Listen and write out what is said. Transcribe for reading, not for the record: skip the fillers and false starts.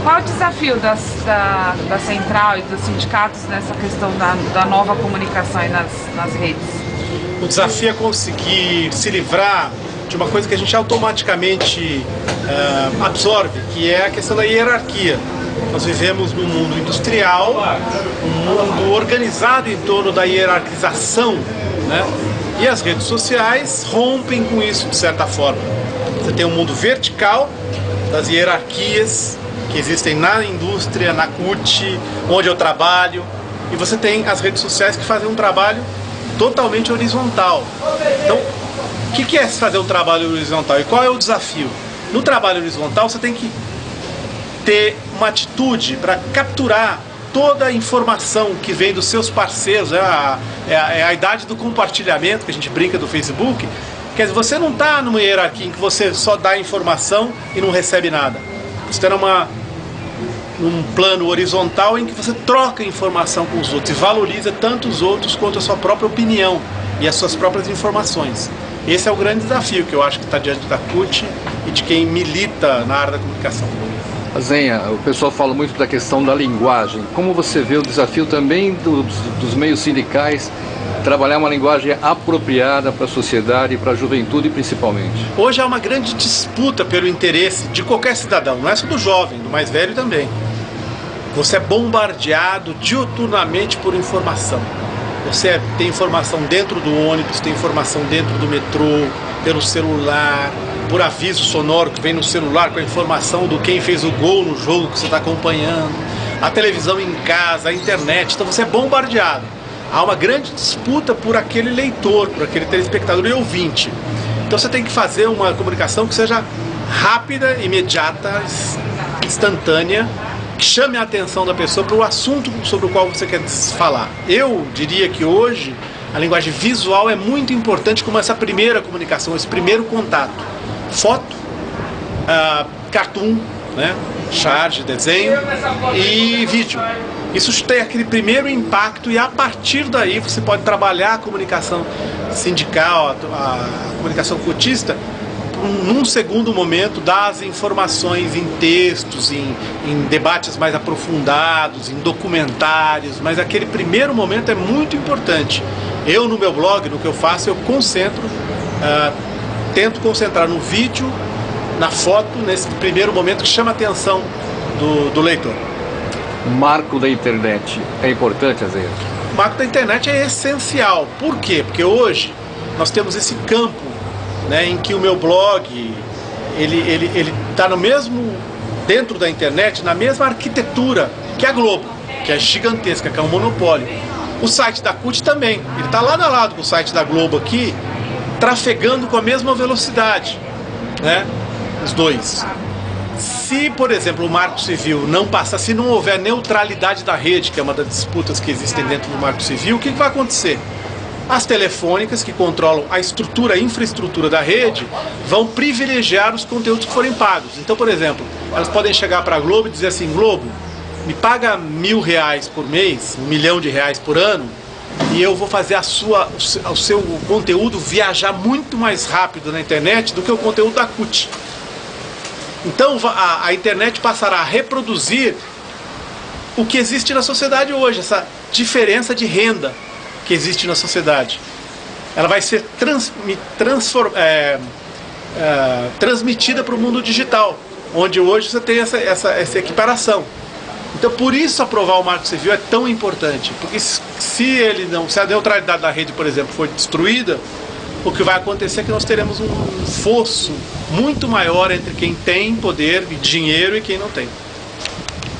Qual é o desafio da central e dos sindicatos nessa questão da nova comunicação aí nas redes? O desafio é conseguir se livrar de uma coisa que a gente automaticamente absorve, que é a questão da hierarquia. Nós vivemos num mundo industrial, um mundo organizado em torno da hierarquização, né? E as redes sociais rompem com isso de certa forma. Você tem um mundo vertical das hierarquias que existem na indústria, na CUT, onde eu trabalho, e você tem as redes sociais que fazem um trabalho totalmente horizontal. Então, o que é fazer um trabalho horizontal e qual é o desafio? No trabalho horizontal você tem que ter uma atitude para capturar toda a informação que vem dos seus parceiros. É a idade do compartilhamento, que a gente brinca do Facebook. Quer dizer, você não está numa hierarquia em que você só dá informação e não recebe nada. Você está num plano horizontal em que você troca informação com os outros e valoriza tanto os outros quanto a sua própria opinião e as suas próprias informações. Esse é o grande desafio que eu acho que está diante da CUT e de quem milita na área da comunicação. Zenha, o pessoal fala muito da questão da linguagem. Como você vê o desafio também dos meios sindicais trabalhar uma linguagem apropriada para a sociedade e para a juventude principalmente? Hoje há uma grande disputa pelo interesse de qualquer cidadão, não é só do jovem, do mais velho também. Você é bombardeado diuturnamente por informação. Você tem informação dentro do ônibus, tem informação dentro do metrô, pelo celular, por aviso sonoro que vem no celular com a informação do quem fez o gol no jogo que você está acompanhando, a televisão em casa, a internet. Então você é bombardeado. Há uma grande disputa por aquele leitor, por aquele telespectador e ouvinte. Então você tem que fazer uma comunicação que seja rápida, imediata, instantânea, que chame a atenção da pessoa para o assunto sobre o qual você quer falar. Eu diria que hoje a linguagem visual é muito importante como essa primeira comunicação, esse primeiro contato. Foto, cartoon, né? Charge, desenho e vídeo. Isso tem aquele primeiro impacto e a partir daí você pode trabalhar a comunicação sindical, a comunicação cutista, num segundo momento, dar as informações em textos, em debates mais aprofundados, em documentários, mas aquele primeiro momento é muito importante. Eu, no meu blog, no que eu faço, eu tento concentrar no vídeo, na foto, nesse primeiro momento que chama a atenção do leitor. O marco da internet é importante, Zenha? O marco da internet é essencial. Por quê? Porque hoje nós temos esse campo, né, em que o meu blog ele está no mesmo, dentro da internet, na mesma arquitetura que a Globo, que é gigantesca, que é um monopólio. O site da CUT também, ele está lado a lado com o site da Globo aqui, trafegando com a mesma velocidade, né, os dois. Se, por exemplo, o Marco Civil não passar, se não houver neutralidade da rede, que é uma das disputas que existem dentro do Marco Civil, o que vai acontecer? As telefônicas, que controlam a estrutura, a infraestrutura da rede, vão privilegiar os conteúdos que forem pagos. Então, por exemplo, elas podem chegar para a Globo e dizer assim: Globo, me paga R$1.000 por mês, R$1 milhão por ano, e eu vou fazer o seu conteúdo viajar muito mais rápido na internet do que o conteúdo da CUT. Então a internet passará a reproduzir o que existe na sociedade hoje, essa diferença de renda que existe na sociedade. Ela vai ser transmitida para o mundo digital, onde hoje você tem essa equiparação. Então, por isso aprovar o Marco Civil é tão importante, porque se a neutralidade da rede, por exemplo, for destruída, o que vai acontecer é que nós teremos um fosso muito maior entre quem tem poder e dinheiro e quem não tem.